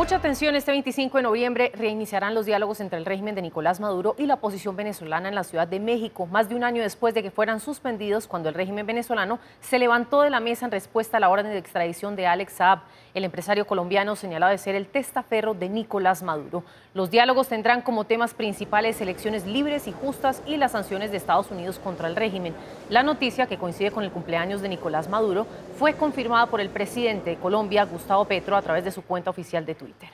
Mucha tensión. Este 25 de noviembre reiniciarán los diálogos entre el régimen de Nicolás Maduro y la oposición venezolana en la Ciudad de México, más de un año después de que fueran suspendidos cuando el régimen venezolano se levantó de la mesa en respuesta a la orden de extradición de Alex Saab, el empresario colombiano señalado de ser el testaferro de Nicolás Maduro. Los diálogos tendrán como temas principales elecciones libres y justas y las sanciones de Estados Unidos contra el régimen. La noticia, que coincide con el cumpleaños de Nicolás Maduro, fue confirmada por el presidente de Colombia, Gustavo Petro, a través de su cuenta oficial de Twitter.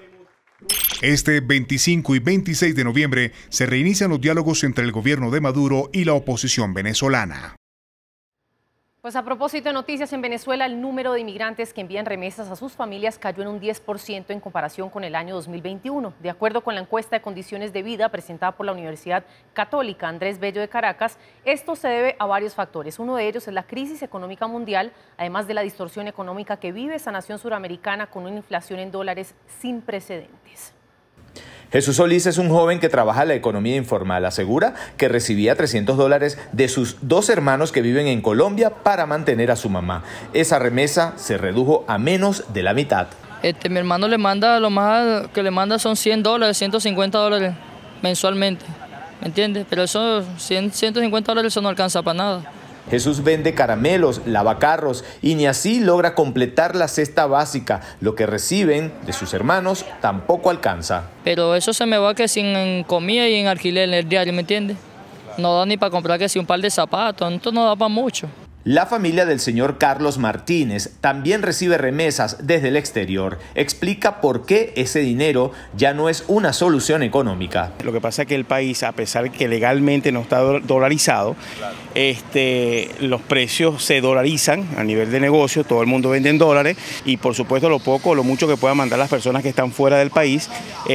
Este 25 y 26 de noviembre se reinician los diálogos entre el gobierno de Maduro y la oposición venezolana. Pues a propósito de noticias, en Venezuela el número de inmigrantes que envían remesas a sus familias cayó en un 10% en comparación con el año 2021. De acuerdo con la encuesta de condiciones de vida presentada por la Universidad Católica Andrés Bello de Caracas, esto se debe a varios factores. Uno de ellos es la crisis económica mundial, además de la distorsión económica que vive esa nación suramericana con una inflación en dólares sin precedentes. Jesús Solís es un joven que trabaja en la economía informal. Asegura que recibía $300 de sus dos hermanos que viven en Colombia para mantener a su mamá. Esa remesa se redujo a menos de la mitad. Mi hermano le manda, lo más que le manda son $100, $150 mensualmente, ¿me entiendes? Pero esos $150 eso no alcanza para nada. Jesús vende caramelos, lava carros y ni así logra completar la cesta básica. Lo que reciben de sus hermanos tampoco alcanza. Pero eso se me va que sin comida y en alquiler en el diario, ¿me entiendes? No da ni para comprar que si un par de zapatos, esto no da para mucho. La familia del señor Carlos Martínez también recibe remesas desde el exterior. Explica por qué ese dinero ya no es una solución económica. Lo que pasa es que el país, a pesar de que legalmente no está dolarizado, los precios se dolarizan a nivel de negocio, todo el mundo vende en dólares y por supuesto lo poco o lo mucho que puedan mandar las personas que están fuera del país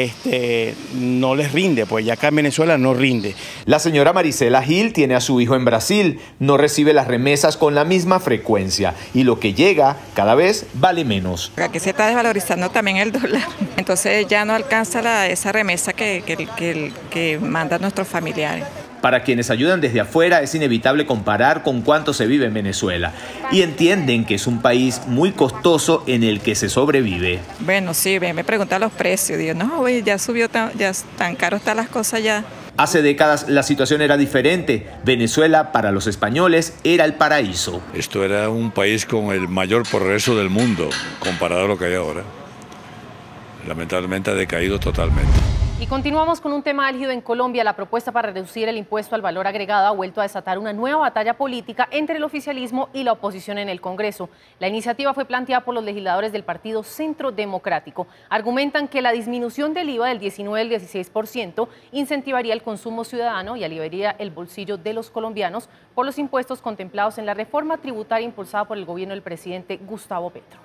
no les rinde, pues ya acá en Venezuela no rinde. La señora Marisela Gil tiene a su hijo en Brasil, no recibe las remesas con la misma frecuencia y lo que llega cada vez vale menos. Aquí se está desvalorizando también el dólar, entonces ya no alcanza esa remesa que mandan nuestros familiares. Para quienes ayudan desde afuera es inevitable comparar con cuánto se vive en Venezuela y entienden que es un país muy costoso en el que se sobrevive. Bueno, sí, me preguntan los precios, digo, no, ya subió, ya tan caro están las cosas ya. Hace décadas la situación era diferente. Venezuela, para los españoles, era el paraíso. Esto era un país con el mayor progreso del mundo, comparado a lo que hay ahora. Lamentablemente ha decaído totalmente. Y continuamos con un tema álgido en Colombia. La propuesta para reducir el impuesto al valor agregado ha vuelto a desatar una nueva batalla política entre el oficialismo y la oposición en el Congreso. La iniciativa fue planteada por los legisladores del Partido Centro Democrático. Argumentan que la disminución del IVA del 19 al 16% incentivaría el consumo ciudadano y aliviaría el bolsillo de los colombianos por los impuestos contemplados en la reforma tributaria impulsada por el gobierno del presidente Gustavo Petro.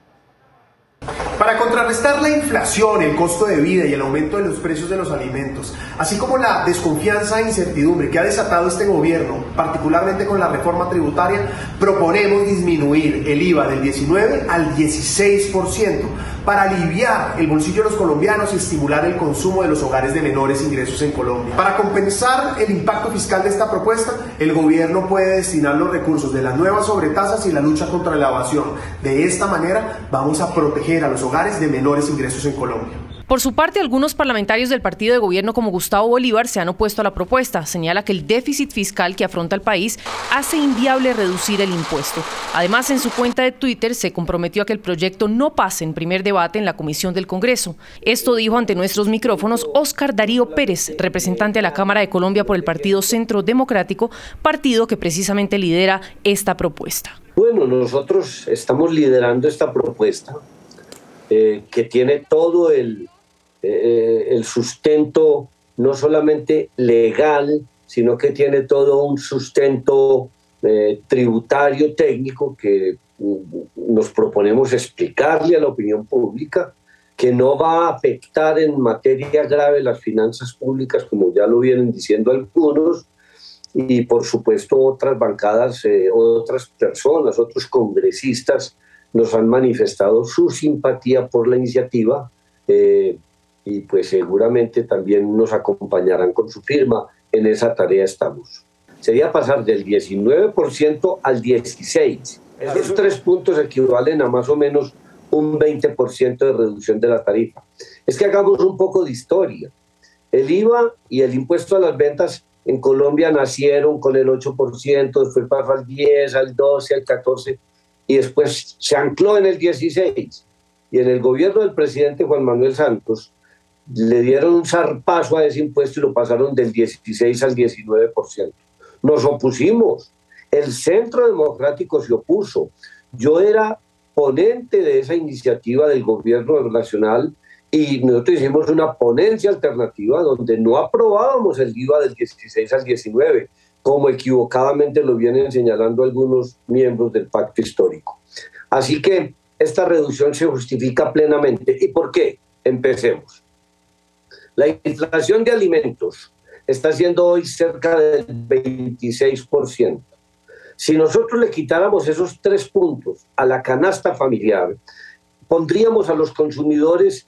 Para contrarrestar la inflación, el costo de vida y el aumento de los precios de los alimentos, así como la desconfianza e incertidumbre que ha desatado este gobierno, particularmente con la reforma tributaria, proponemos disminuir el IVA del 19 al 16% para aliviar el bolsillo de los colombianos y estimular el consumo de los hogares de menores ingresos en Colombia. Para compensar el impacto fiscal de esta propuesta, el gobierno puede destinar los recursos de las nuevas sobretasas y la lucha contra la evasión. De esta manera vamos a proteger a los hogares de menores ingresos en Colombia. Por su parte, algunos parlamentarios del partido de gobierno como Gustavo Bolívar se han opuesto a la propuesta. Señala que el déficit fiscal que afronta el país hace inviable reducir el impuesto. Además, en su cuenta de Twitter se comprometió a que el proyecto no pase en primer debate en la Comisión del Congreso. Esto dijo ante nuestros micrófonos Óscar Darío Pérez, representante de la Cámara de Colombia por el Partido Centro Democrático, partido que precisamente lidera esta propuesta. Bueno, nosotros estamos liderando esta propuesta que tiene todo el sustento no solamente legal, sino que tiene todo un sustento tributario técnico que nos proponemos explicarle a la opinión pública, que no va a afectar en materia grave las finanzas públicas, como ya lo vienen diciendo algunos, y por supuesto otras bancadas, otras personas, otros congresistas nos han manifestado su simpatía por la iniciativa, y pues seguramente también nos acompañarán con su firma. En esa tarea estamos. Sería pasar del 19% al 16%. Esos 3 puntos equivalen a más o menos un 20% de reducción de la tarifa. Es que hagamos un poco de historia. El IVA y el impuesto a las ventas en Colombia nacieron con el 8%, después pasó al 10, al 12, al 14, y después se ancló en el 16. Y en el gobierno del presidente Juan Manuel Santos le dieron un zarpazo a ese impuesto y lo pasaron del 16 al 19%. Nos opusimos. El Centro Democrático se opuso. Yo era ponente de esa iniciativa del gobierno nacional y nosotros hicimos una ponencia alternativa donde no aprobábamos el IVA del 16 al 19, como equivocadamente lo vienen señalando algunos miembros del pacto histórico. Así que esta reducción se justifica plenamente. ¿Y por qué? Empecemos. La inflación de alimentos está siendo hoy cerca del 26%. Si nosotros le quitáramos esos 3 puntos a la canasta familiar, pondríamos a los consumidores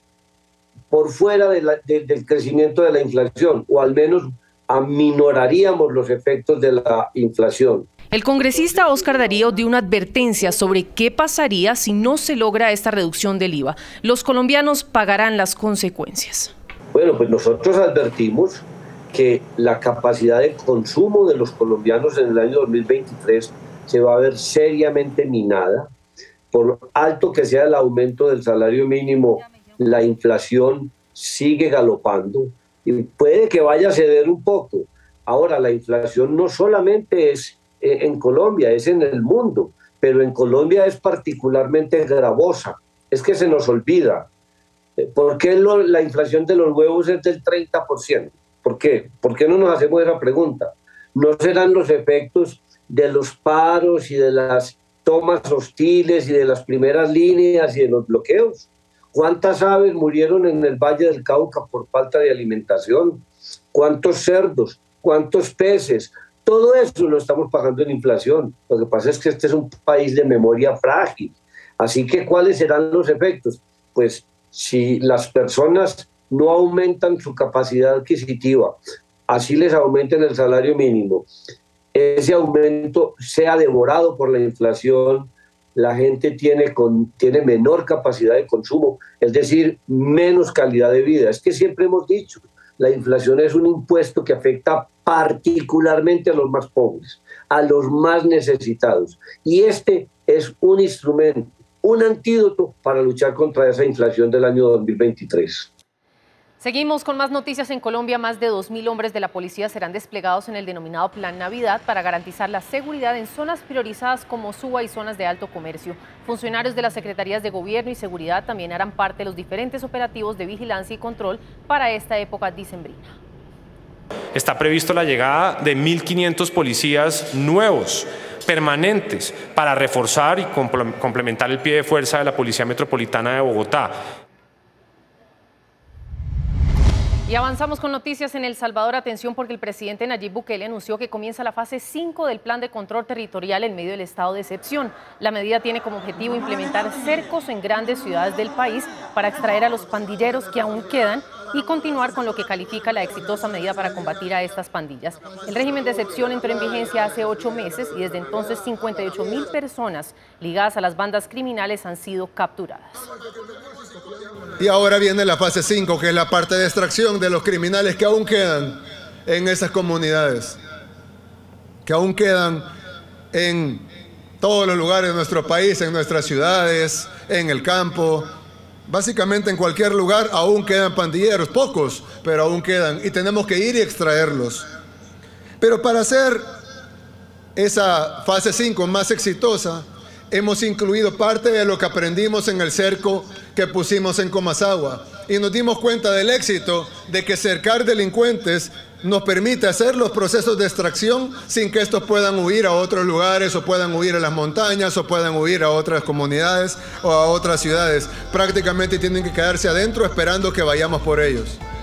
por fuera del crecimiento de la inflación, o al menos aminoraríamos los efectos de la inflación. El congresista Óscar Darío dio una advertencia sobre qué pasaría si no se logra esta reducción del IVA. Los colombianos pagarán las consecuencias. Bueno, pues nosotros advertimos que la capacidad de consumo de los colombianos en el año 2023 se va a ver seriamente minada. Por alto que sea el aumento del salario mínimo, la inflación sigue galopando y puede que vaya a ceder un poco. Ahora, la inflación no solamente es en Colombia, es en el mundo, pero en Colombia es particularmente gravosa. Es que se nos olvida. ¿Por qué la inflación de los huevos es del 30%? ¿Por qué? ¿Por qué no nos hacemos esa pregunta? ¿No serán los efectos de los paros y de las tomas hostiles y de las primeras líneas y de los bloqueos? ¿Cuántas aves murieron en el Valle del Cauca por falta de alimentación? ¿Cuántos cerdos? ¿Cuántos peces? Todo eso lo estamos pagando en inflación. Lo que pasa es que este es un país de memoria frágil. Así que, ¿cuáles serán los efectos? Pues si las personas no aumentan su capacidad adquisitiva, así les aumenten el salario mínimo, ese aumento sea devorado por la inflación, la gente tiene menor capacidad de consumo, es decir, menos calidad de vida. Es que siempre hemos dicho, la inflación es un impuesto que afecta particularmente a los más pobres, a los más necesitados. Y este es un instrumento, un antídoto para luchar contra esa inflación del año 2023. Seguimos con más noticias en Colombia. Más de 2.000 hombres de la policía serán desplegados en el denominado Plan Navidad para garantizar la seguridad en zonas priorizadas como Suba y zonas de alto comercio. Funcionarios de las Secretarías de Gobierno y Seguridad también harán parte de los diferentes operativos de vigilancia y control para esta época dicembrina. Está previsto la llegada de 1.500 policías nuevos, permanentes, para reforzar y complementar el pie de fuerza de la Policía Metropolitana de Bogotá. Y avanzamos con noticias en El Salvador. Atención, porque el presidente Nayib Bukele anunció que comienza la fase 5 del plan de control territorial en medio del estado de excepción. La medida tiene como objetivo implementar cercos en grandes ciudades del país para extraer a los pandilleros que aún quedan y continuar con lo que califica la exitosa medida para combatir a estas pandillas. El régimen de excepción entró en vigencia hace 8 meses y desde entonces 58.000 personas ligadas a las bandas criminales han sido capturadas. Y ahora viene la fase 5, que es la parte de extracción de los criminales que aún quedan en esas comunidades, que aún quedan en todos los lugares de nuestro país, en nuestras ciudades, en el campo. Básicamente en cualquier lugar aún quedan pandilleros, pocos, pero aún quedan, y tenemos que ir y extraerlos. Pero para hacer esa fase 5 más exitosa, hemos incluido parte de lo que aprendimos en el cerco que pusimos en Comasagua, y nos dimos cuenta del éxito de que cercar delincuentes nos permite hacer los procesos de extracción sin que estos puedan huir a otros lugares, o puedan huir a las montañas, o puedan huir a otras comunidades o a otras ciudades. Prácticamente tienen que quedarse adentro esperando que vayamos por ellos.